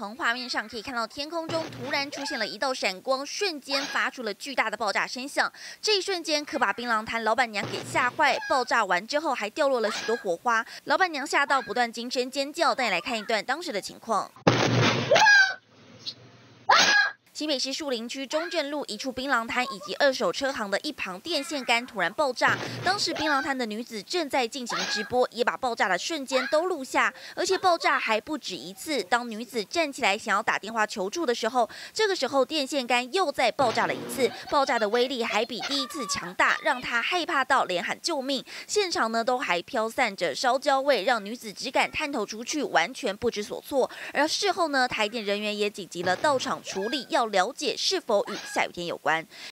从画面上可以看到，天空中突然出现了一道闪光，瞬间发出了巨大的爆炸声响。这一瞬间可把槟榔摊老板娘给吓坏。爆炸完之后，还掉落了许多火花，老板娘吓到不断惊声尖叫。带你来看一段当时的情况。新北市树林区中正路一处槟榔摊以及二手车行的一旁电线杆突然爆炸，当时槟榔摊的女子正在进行直播，也把爆炸的瞬间都录下，而且爆炸还不止一次。当女子站起来想要打电话求助的时候，这个时候电线杆又再爆炸了一次，爆炸的威力还比第一次强大，让她害怕到连喊救命。现场呢都还飘散着烧焦味，让女子只敢探头出去，完全不知所措。而事后呢，台电人员也紧急了到场处理，要了解是否与下雨天有关。